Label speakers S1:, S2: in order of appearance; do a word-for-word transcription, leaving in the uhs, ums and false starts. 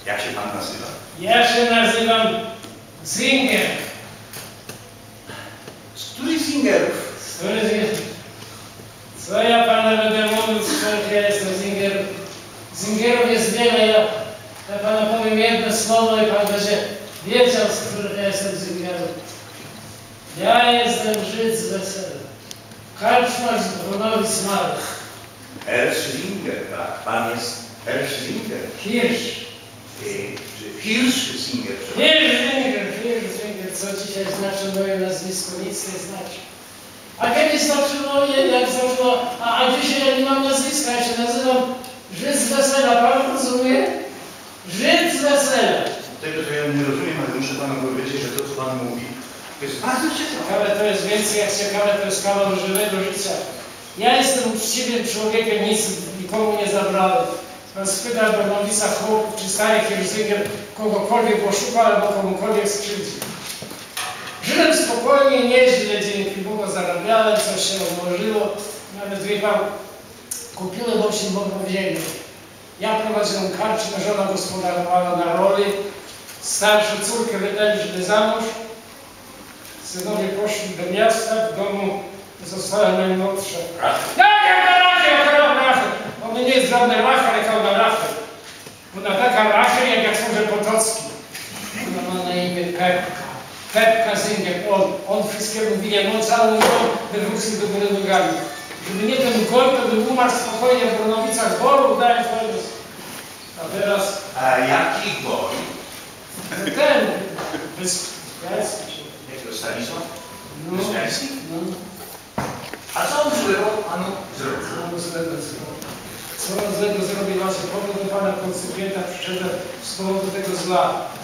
S1: Jak się pan nazywa?
S2: Ja się nazywam Zinger.
S1: Z których Zingerów?
S2: Co ja pana będę mówił, skąd ja jestem Zingerów? Zingerów jest wiele, ja, ja pana powiem jedno słowo i pan będzie wiedział, z których ja jestem Zingerów. Ja jestem Żyd z Wesela. Karczmarz z Brunowic Małych.
S1: Hirsch-Zinger, tak? Pan jest Hirsch-Zinger.
S2: Hirsch.
S1: Hirsch-Zinger.
S2: Hirsch-Zinger, Hirsch-Zinger. Co dzisiaj znaczy moje nazwisko? Nic nie znaczy. A kiedyś znaczy moje, jak zaczęło, a, a dzisiaj ja nie mam nazwiska, ja się nazywam Żyd z Wesela. Pan rozumie? Żyd z Wesela.
S1: Tego, że ja nie rozumiem, ale muszę panu powiedzieć, że to, co pan mówi, to jest bardzo ciekawe.
S2: Ciekawe to jest więcej jak ciekawe, to jest kawał żywego życia. Ja jestem uczciwym człowiekiem, nic nikomu nie zabrałem. Pan spyta w Brunowicach chłopów, czy stary Hirsch-Zinger kogokolwiek oszukał albo komukolwiek skrzywdził. Żyłem spokojnie, nieźle, dzięki Bogu zarabiałem, coś się odłożyło. Nawet wie pan, kupiłem osiem boków ziemi. Ja prowadziłem karczmę, żona gospodarowała na roli. Starszą córkę wydali, żeby za mąż. Synowie poszli do miasta, w domu została najmłodsza. Jak jaka rachy, jaka rachy! On nie jest żadna racha, ale na rachę. Ona taka rachę, jak jak może Potocki. Ona ma na imię Pepka. Pepka Zinger. On, on wszystkiego wije, on całą dom wywrócił do góry nogami. Gdyby nie ten gol, to by umarł spokojnie w Brunowicach, boru, daj koniec. A teraz...
S1: A jaki gol?
S2: Ten, Wyspiański.
S1: Jakiego Stanisław?
S2: No,
S1: Wyspiański?
S2: no.
S1: A co on złego panu zrobił?
S2: Co on złego zrobił? Co on złego zrobił? Właśnie powiem do pana koncypienta, przyszedłem z powodu tego zła.